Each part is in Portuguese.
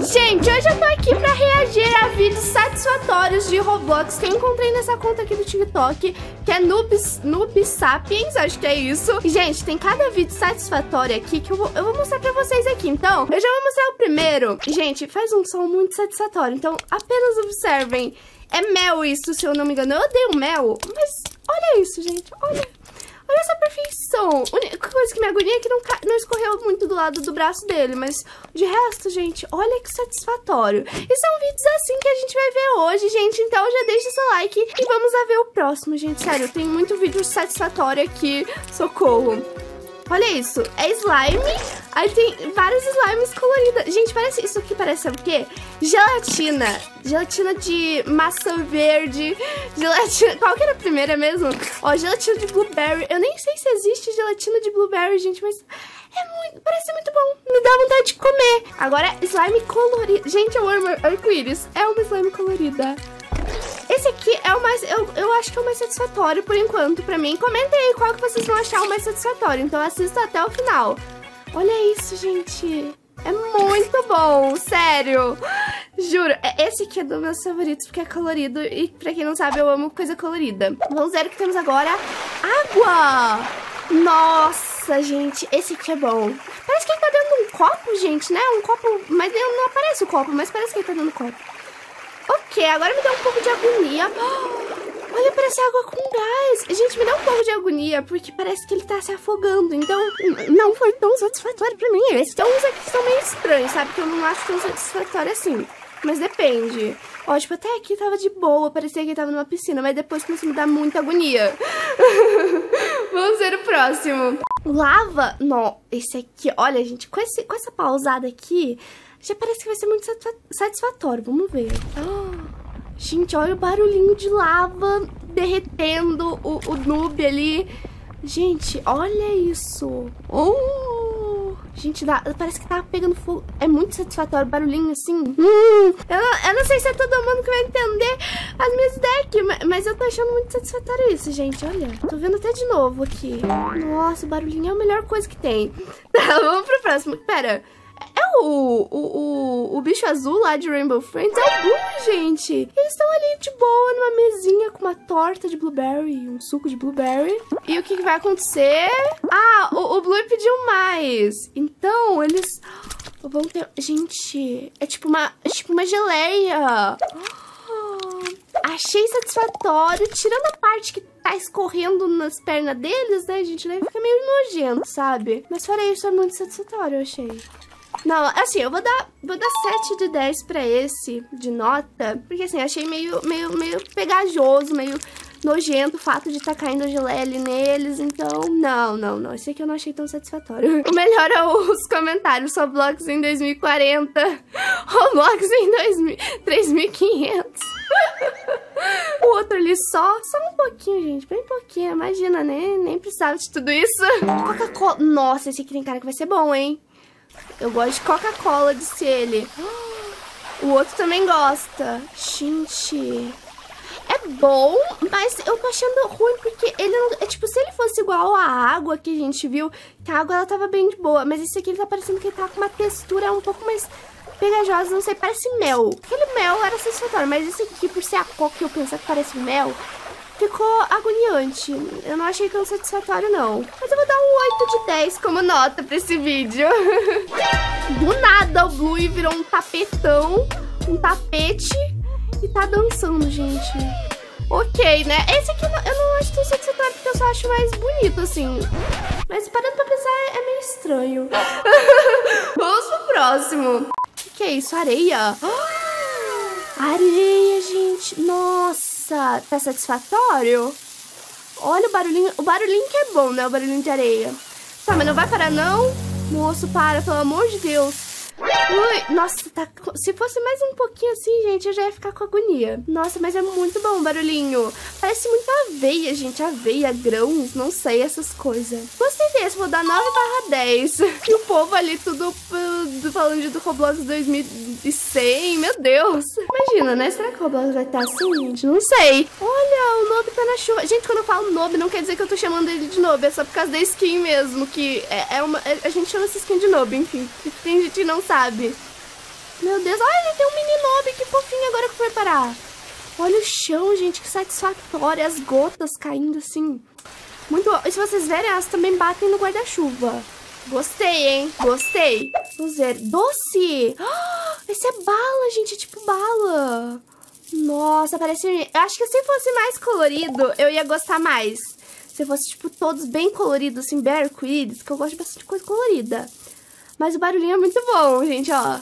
Gente, hoje eu tô aqui pra reagir a vídeos satisfatórios de Roblox que eu encontrei nessa conta aqui do TikTok, que é Noob Sapiens, acho que é isso. E, gente, tem cada vídeo satisfatório aqui que eu vou mostrar pra vocês aqui. Então, eu já vou mostrar o primeiro. Gente, faz um som muito satisfatório, então apenas observem. É mel isso, se eu não me engano. Eu odeio mel, mas olha isso, gente, olha essa perfeição. A única coisa que me agonia é que não escorreu muito do lado do braço dele, mas de resto, gente, olha que satisfatório. E são vídeos assim que a gente vai ver hoje, gente, então já deixa seu like e vamos lá ver o próximo, gente. Sério, tem muito vídeo satisfatório aqui, socorro. Olha isso, é slime, aí tem vários slimes coloridos. Gente, parece isso aqui, parece, sabe o quê? Gelatina. Gelatina de maçã verde, gelatina... Qual que era a primeira mesmo? Ó, gelatina de blueberry. Eu nem sei se existe gelatina de blueberry, gente, mas parece muito bom. Me dá vontade de comer. Agora, slime colorido. Gente, eu amo arco-íris. É uma slime colorida. Esse aqui é o mais... Eu acho que é o mais satisfatório por enquanto pra mim. Comentem aí qual que vocês vão achar o mais satisfatório. Então assista até o final. Olha isso, gente. É muito bom, sério. Juro, esse aqui é dos meus favoritos porque é colorido. E pra quem não sabe, eu amo coisa colorida. Vamos ver o que temos agora. Água! Nossa, gente, esse aqui é bom. Parece que ele tá dentro de um copo, gente, né? Um copo, mas não aparece o copo, mas parece que ele tá dentro do copo. Ok, agora me dá um pouco de agonia. Olha, parece água com gás. Gente, me dá um pouco de agonia, porque parece que ele tá se afogando. Então, não foi tão satisfatório pra mim. Esses uns aqui são meio estranhos, sabe? Que eu não acho tão satisfatório assim. Mas depende. Ó, tipo, até aqui tava de boa, parecia que ele tava numa piscina, mas depois começou a me dar muita agonia. Vamos ver o próximo. Lava. Não, esse aqui, olha, gente, com essa pausada aqui, já parece que vai ser muito satisfatório. Vamos ver. Gente, olha o barulhinho de lava derretendo o noob ali. Gente, olha isso. Gente, parece que tá pegando fogo. É muito satisfatório o barulhinho assim. Eu não sei se é todo mundo que vai entender as minhas ideias aqui, mas eu tô achando muito satisfatório isso, gente. Olha, tô vendo até de novo aqui. Nossa, o barulhinho é a melhor coisa que tem. Tá, vamos pro próximo. Pera. É o bicho azul lá de Rainbow Friends? É o Blue, gente. Eles estão ali de boa numa mesinha com uma torta de blueberry, um suco de blueberry. E o que vai acontecer? Ah, o Blue pediu mais. Então, eles vão ter... Gente, é tipo uma geleia. Achei satisfatório. Tirando a parte que tá escorrendo nas pernas deles, né, gente? Daí fica meio nojento, sabe? Mas fora isso, é muito satisfatório, eu achei. Não, assim, eu vou dar 7 de 10 pra esse, de nota. Porque, assim, achei meio pegajoso, meio nojento o fato de tá caindo geleia ali neles. Então, não. Esse aqui eu não achei tão satisfatório. O melhor é os comentários. Roblox em 2040. Roblox em 3500. O outro ali só um pouquinho, gente. Bem pouquinho. Imagina, né? Nem precisava de tudo isso. Coca-Cola. Nossa, esse aqui tem cara que vai ser bom, hein? Eu gosto de Coca-Cola, disse ele. O outro também gosta. Gente, é bom, mas eu tô achando ruim porque ele não... É tipo, se ele fosse igual a água que a gente viu, que a água ela tava bem de boa, mas esse aqui ele tá parecendo que ele tá com uma textura um pouco mais pegajosa, não sei, parece mel. Aquele mel era satisfatório, mas esse aqui, por ser a coca que eu pensava que parece mel, ficou agoniante. Eu não achei tão satisfatório, não. Mas eu vou dar um 8 de 10 como nota pra esse vídeo. Do nada, o Blue virou um tapetão, um tapete, e tá dançando, gente. Ok, né? Esse aqui eu não acho tão satisfatório, porque eu só acho mais bonito, assim. Mas parando pra pensar, é meio estranho. Vamos pro próximo. O que é isso? Areia? Areia, gente. Nossa, tá satisfatório? Olha o barulhinho. O barulhinho que é bom, né? O barulhinho de areia. Tá, mas não vai parar, não? Moço, para, pelo amor de Deus. Ui, nossa, tá... Se fosse mais um pouquinho assim, gente, eu já ia ficar com agonia. Nossa, mas é muito bom o barulhinho. Parece muito aveia, gente. Aveia, grãos, não sei, essas coisas. Gostei desse, vou dar 9/10. E o povo ali tudo falando do Roblox 2100. Meu Deus. Imagina, né? Será que o Roblox vai estar assim, gente? Não sei. Olha, o Noob tá na chuva. Gente, quando eu falo Noob, não quer dizer que eu tô chamando ele de Noob. É só por causa da skin mesmo, que a gente chama essa skin de Noob, enfim. Tem gente que não sabe. Meu Deus, olha, ele tem um mini Nob, que fofinho, agora que foi parar. Olha o chão, gente, que satisfatório, as gotas caindo assim. Muito bom. E se vocês verem, elas também batem no guarda-chuva. Gostei, hein? Gostei. Vamos ver. Doce! Esse é bala, gente, é tipo bala. Nossa, parece... Eu acho que se fosse mais colorido, eu ia gostar mais. Se fosse, tipo, todos bem coloridos, assim, bem arco-íris, que eu gosto de bastante coisa colorida. Mas o barulhinho é muito bom, gente, ó.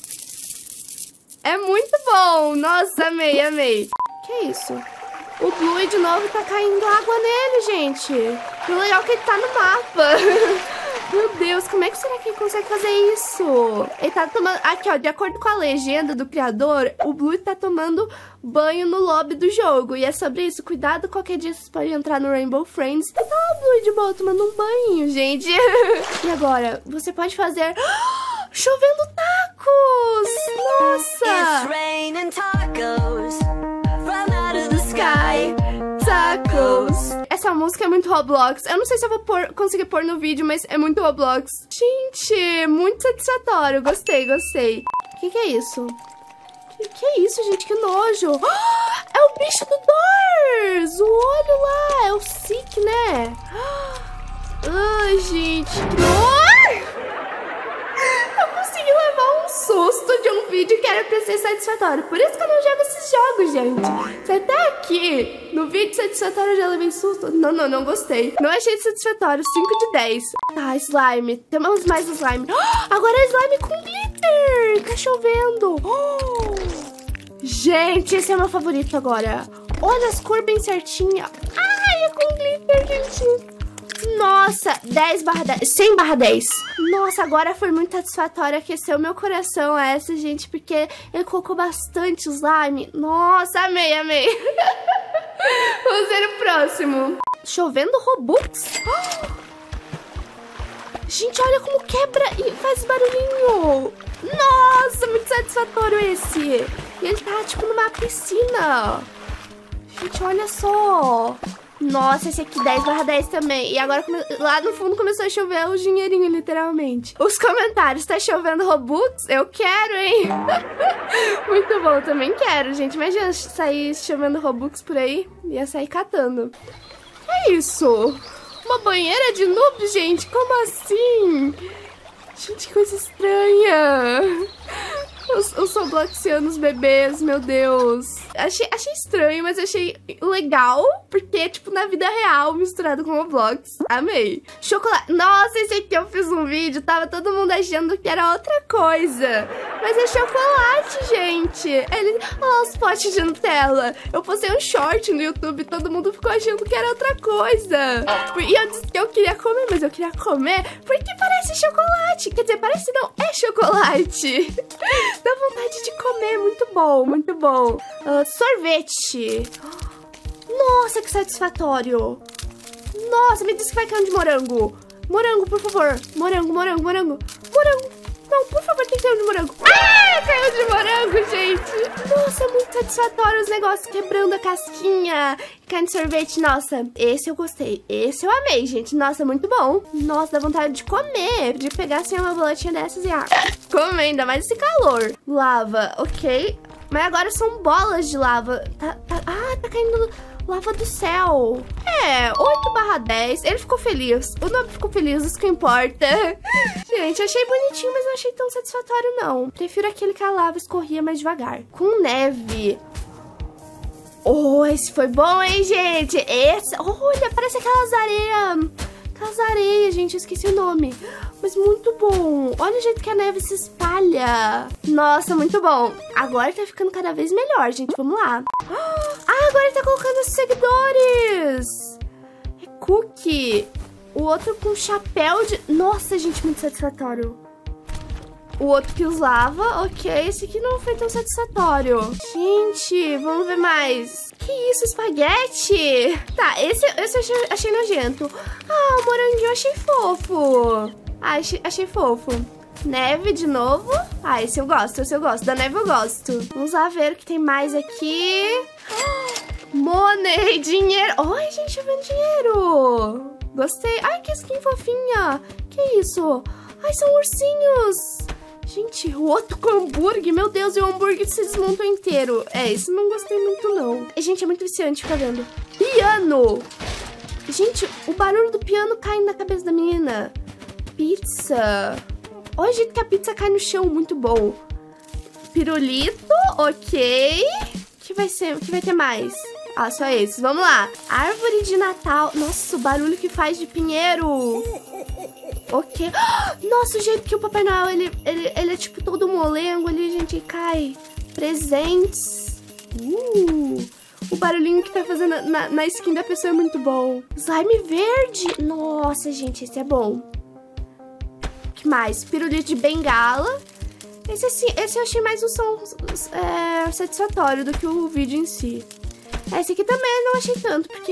É muito bom! Nossa, amei, amei. Que isso? O Blue de novo tá caindo água nele, gente. E o legal é que ele tá no mapa. Meu Deus, como é que será que ele consegue fazer isso? Ele tá tomando... Aqui, ó, de acordo com a legenda do criador, o Blue tá tomando banho no lobby do jogo. E é sobre isso. Cuidado, qualquer dia vocês podem entrar no Rainbow Friends. E tá o Blue de boa tomando um banho, gente. E agora, você pode fazer... Chovendo tacos! Nossa! Sky Tacos. Essa música é muito Roblox. Eu não sei se eu vou conseguir pôr no vídeo, mas é muito Roblox. Gente, muito satisfatório. Gostei, gostei. O que é isso? Que é isso, gente? Que nojo. É o bicho do Doors. O olho lá. É o Sick, né? Ai, gente. Que nojo. Eu consegui levar um susto de um vídeo que era pra ser satisfatório. Por isso que eu não jogo esses jogos, gente. Se até aqui, no vídeo satisfatório, eu já levei susto. Não gostei. Não achei satisfatório. 5 de 10. Tá, slime. Temos mais slime. Agora é slime com glitter. Tá chovendo. Gente, esse é o meu favorito agora. Olha as cores bem certinhas. Ai, é com glitter, gente. Nossa, 10/10, 100/10. Nossa, agora foi muito satisfatório, aqueceu meu coração essa, gente, porque ele colocou bastante slime. Nossa, amei, amei. Vamos ver o próximo. Chovendo Robux. Gente, olha como quebra e faz barulhinho. Nossa, muito satisfatório esse. E ele tá, tipo, numa piscina. Gente, olha só. Nossa, esse aqui 10/10 também. E agora lá no fundo começou a chover o dinheirinho, literalmente. Os comentários, tá chovendo Robux? Eu quero, hein? Muito bom, também quero, gente. Imagina sair chovendo Robux por aí. Ia sair catando. Que isso? Uma banheira de noob, gente? Como assim? Gente, que coisa estranha. Os Robloxianos bebês, meu Deus. Achei estranho, mas achei legal. Porque, tipo, na vida real, misturado com Roblox. Amei. Chocolate. Nossa, esse aqui eu fiz um vídeo. Tava todo mundo achando que era outra coisa. Mas é chocolate, gente. Olha os potes de Nutella. Eu postei um short no YouTube. Todo mundo ficou achando que era outra coisa. E eu disse que eu queria comer, mas eu queria comer porque parece chocolate. Quer dizer, parece não, é chocolate. Dá vontade de comer, muito bom, muito bom. Sorvete. Nossa, que satisfatório. Nossa, me diz que vai cair um de morango. Morango, por favor. Morango. Não, por favor, tem que ter um de morango. Ah, caiu de morango, gente. Nossa, muito satisfatório os negócios quebrando a casquinha. Caindo sorvete, nossa, esse eu gostei. Esse eu amei, gente. Nossa, muito bom. Nossa, dá vontade de comer. De pegar assim uma bolotinha dessas e comer, ainda mais esse calor. Lava, ok. Mas agora são bolas de lava. Tá caindo lava do céu. 8/10. Ele ficou feliz. O nome ficou feliz, isso que importa. Gente, achei bonitinho, mas não achei tão satisfatório, não. Prefiro aquele que a lava escorria mais devagar. Com neve. Oh, esse foi bom, hein, gente? Esse... Olha, parece aquelas areias, gente. Eu esqueci o nome. Mas muito bom. Olha o jeito que a neve se espalha. Nossa, muito bom. Agora tá ficando cada vez melhor, gente. Vamos lá. Agora ele tá colocando os seguidores. É cookie. O outro com chapéu de... Nossa, gente, muito satisfatório. O outro que usava, ok. Esse aqui não foi tão satisfatório. Gente, vamos ver mais. Que isso, espaguete? Tá, esse eu achei nojento. O moranguinho eu achei fofo. Achei fofo. Neve de novo. Esse eu gosto, Da neve eu gosto. Vamos lá ver o que tem mais aqui. Money, dinheiro. Ai, gente, eu vendo dinheiro. Gostei. Ai, que skin fofinha. Que isso? Ai, são ursinhos. Gente, o outro com hambúrguer. Meu Deus, e o hambúrguer se desmontou inteiro. É, isso não gostei muito, não. Gente, é muito viciante ficar vendo. Piano! Gente, o barulho do piano caindo na cabeça da menina. Pizza. Olha o jeito que a pizza cai no chão, muito bom. Pirulito, ok. O que vai ter mais? Ah, só esses. Vamos lá. Árvore de Natal. Nossa, o barulho que faz de pinheiro. Ok. Nossa, o jeito que o Papai Noel, ele é tipo todo molengo ali, gente, e cai. Presentes. O barulhinho que tá fazendo na skin da pessoa é muito bom. Slime verde. Nossa, gente, esse é bom. O que mais? Pirulito de bengala. Esse eu achei mais um som satisfatório do que o vídeo em si. Esse aqui também eu não achei tanto, porque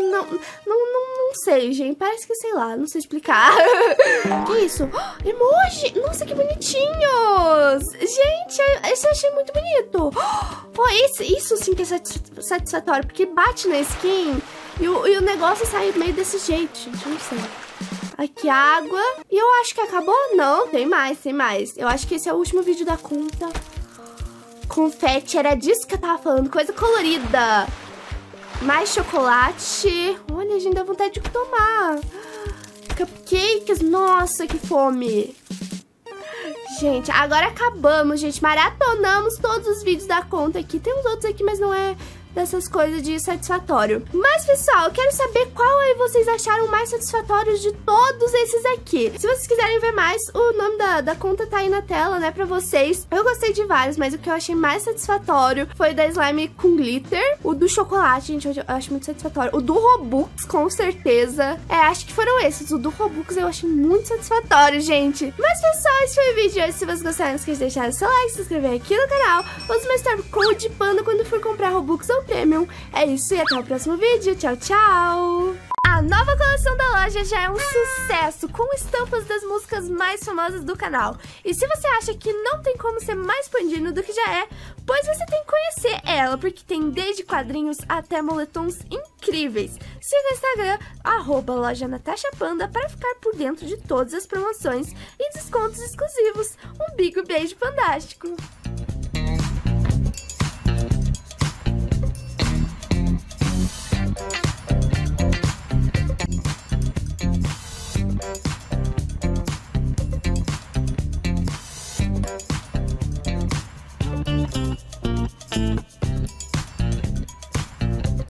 não sei, gente. Parece que, sei lá, não sei explicar. Que isso? Emoji! Nossa, que bonitinhos! Gente, esse eu achei muito bonito. Isso sim que é satisfatório, porque bate na skin e o negócio sai meio desse jeito, gente. Eu não sei. Aqui água. E eu acho que acabou? Não, tem mais. Eu acho que esse é o último vídeo da conta. Confete, era disso que eu tava falando. Coisa colorida. Mais chocolate. Olha, a gente dá vontade de tomar. Cupcakes. Nossa, que fome. Gente, agora acabamos, gente. Maratonamos todos os vídeos da conta aqui. Tem uns outros aqui, mas não é dessas coisas de satisfatório. Mas, pessoal, eu quero saber qual aí vocês acharam mais satisfatórios de todos esses aqui. Se vocês quiserem ver mais, o nome da conta tá aí na tela, né, pra vocês. Eu gostei de vários, mas o que eu achei mais satisfatório foi o da slime com glitter. O do chocolate, gente, eu acho muito satisfatório. O do Robux, com certeza. Acho que foram esses. O do Robux eu achei muito satisfatório, gente. Mas, pessoal, esse foi o vídeo de hoje. Se vocês gostaram, não esqueça de deixar o seu like, se inscrever aqui no canal. Use meu Star Code Panda quando for comprar Robux ou Premium. É isso e até o próximo vídeo. Tchau, tchau! A nova coleção da loja já é um sucesso, com estampas das músicas mais famosas do canal. E se você acha que não tem como ser mais pandino do que já é, pois você tem que conhecer ela, porque tem desde quadrinhos até moletons incríveis. Siga o Instagram, @loja_natashapanda, para ficar por dentro de todas as promoções e descontos exclusivos. Um big beijo fantástico!